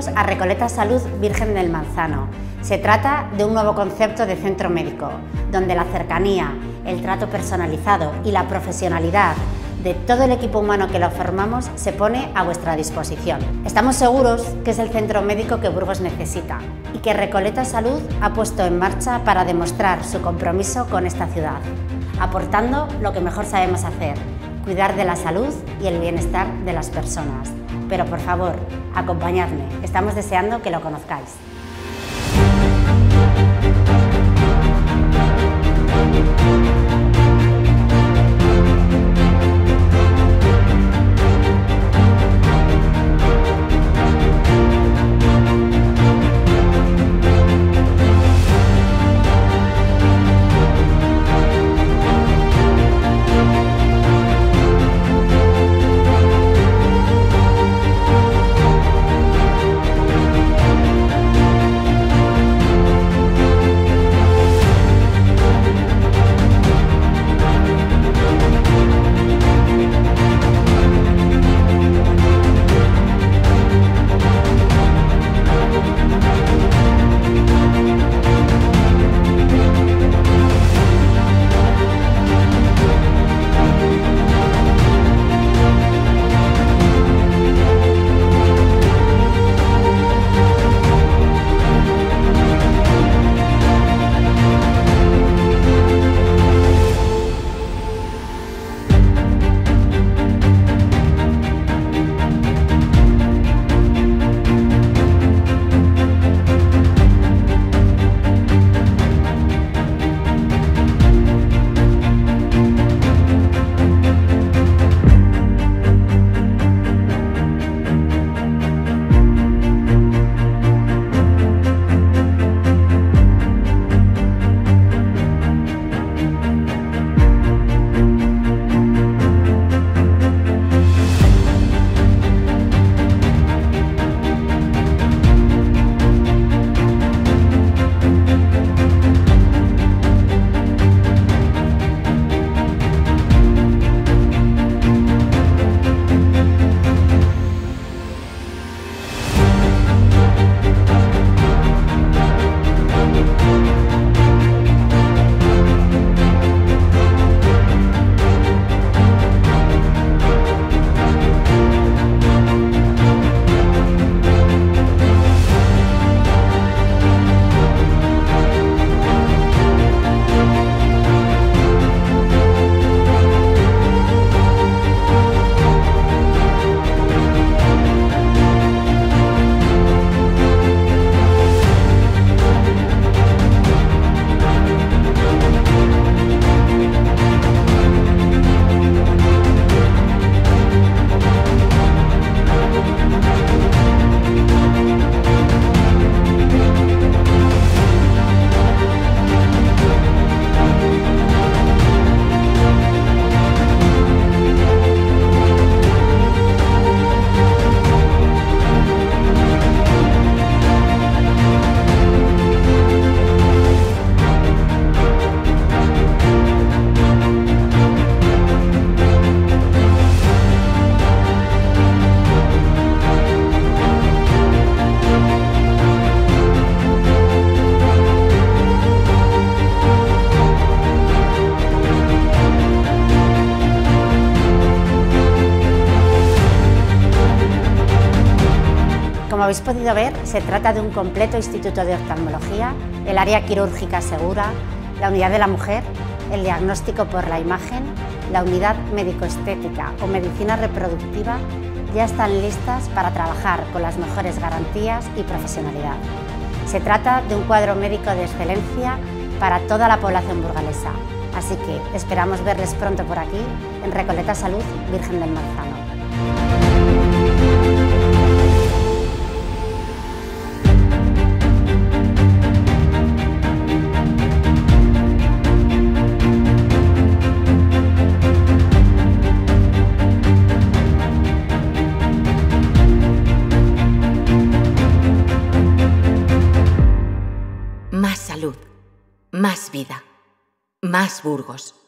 Bienvenidos a Recoleta Salud Virgen del Manzano. Se trata de un nuevo concepto de centro médico, donde la cercanía, el trato personalizado y la profesionalidad de todo el equipo humano que lo formamos se pone a vuestra disposición. Estamos seguros que es el centro médico que Burgos necesita y que Recoleta Salud ha puesto en marcha para demostrar su compromiso con esta ciudad, aportando lo que mejor sabemos hacer: cuidar de la salud y el bienestar de las personas. Pero por favor, acompañadme, estamos deseando que lo conozcáis. Como habéis podido ver, se trata de un completo instituto de oftalmología, el área quirúrgica segura, la unidad de la mujer, el diagnóstico por la imagen, la unidad médico-estética o medicina reproductiva ya están listas para trabajar con las mejores garantías y profesionalidad. Se trata de un cuadro médico de excelencia para toda la población burgalesa, así que esperamos verles pronto por aquí en Recoleta Salud Virgen del Manzano. Más salud, más vida, más Burgos.